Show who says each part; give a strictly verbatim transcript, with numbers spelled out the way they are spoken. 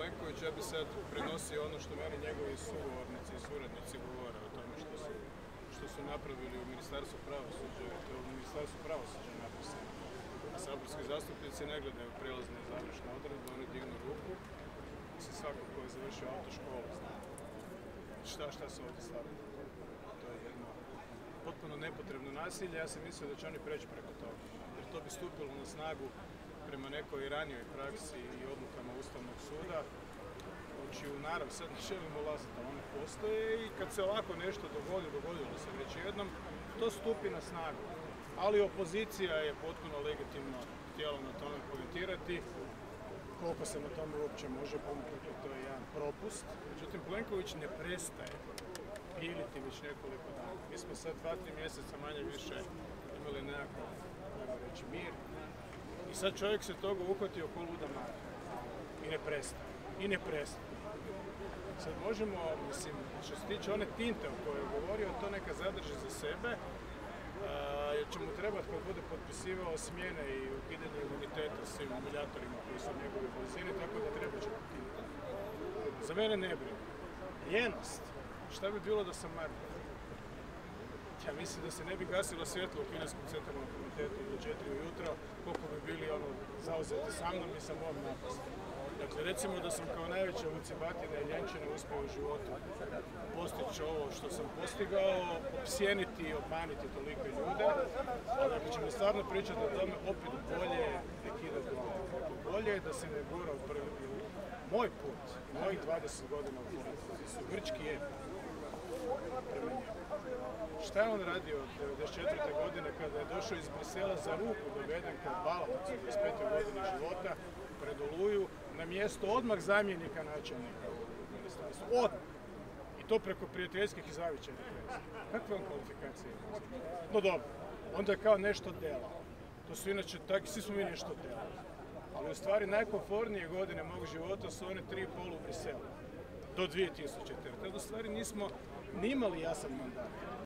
Speaker 1: Plenković, ja bi sad prenosio ono što meni njegovi sugovornici i suradnici govore o tome što su, što su napravili u Ministarstvu pravosuđa, to je u Ministarstvu pravosuđa napisano. A saborski zastupnici ne gledaju prijelazne i završne odredbe, oni dignu ruku. Mislim, svako ko je završio autoškolu zna šta, šta se ovdje stavlja. To je jedno potpuno nepotrebno nasilje, ja sam mislio da će oni preći preko toga. Jer to bi stupilo na snagu prema nekoj ranijoj praksi i odlukama Ustavnog suda, znači u narav sad ne želimo ulaziti, ali one postoje i kad se ovako nešto dogodi, dogodilo se već jednom, to stupi na snagu. Ali opozicija je potpuno legitimno htjela na tome komentirati, koliko se na tome uopće može pomuknuti, to je jedan propust. Međutim, Plenković ne prestaje piliti već nekoliko dana. Mi smo sad dva, tri mjeseca manje više imali nekakav, treba reći, mir. I sad čovjek se toga uhvatio ko luda mara. I ne prestaje. I ne prestaje. Sad možemo, mislim, što se tiče one tinte o kojoj je govorio, to neka zadrži za sebe, jer će mu trebati kad bude potpisivao smjene i ukidanje imuniteta svim miljatorima koji su u njegovoj blizini, tako da treba će potpisati. Za mene ne brine. Ljenost. Šta bi bilo da sam marljiv? Ja mislim da se ne bi gasilo svjetlo u Kineskom centralnom komitetu do četiri ujutro, koliko bi bili ono zauzeti sa mnom i sa mojom napastom. Dakle, recimo da sam kao najveća vucibatina i ljenčina uspio u životu postići ovo što sam postigao, opsjeniti i obmaniti toliko ljude, ali ako ćemo stvarno pričati o tome, opet bolje ne kidati glavu. Bolje je da se ne gura u prvi put. Moj put, mojih dvadeset godina u politici su grčki je prema njemu. Šta je on radio od devedeset četvrte godine kada je došao iz Brisela za ruku doveden kao balavac u dvadeset pete godine života pred Oluju na mjesto odmah zamjenika načelnika u ministarstvu. Odmah. I to preko prijateljskih i zavičajnih veza. Kakve on kvalifikacije? No dobro, onda je kao nešto delao. To su inače, tako, svi smo mi nešto delali. Ali u stvari najkomfornije godine mog života su one tri i pol u Briselu. Do dvije tisućite. Tada u stvari nismo ni imali jasan mandat.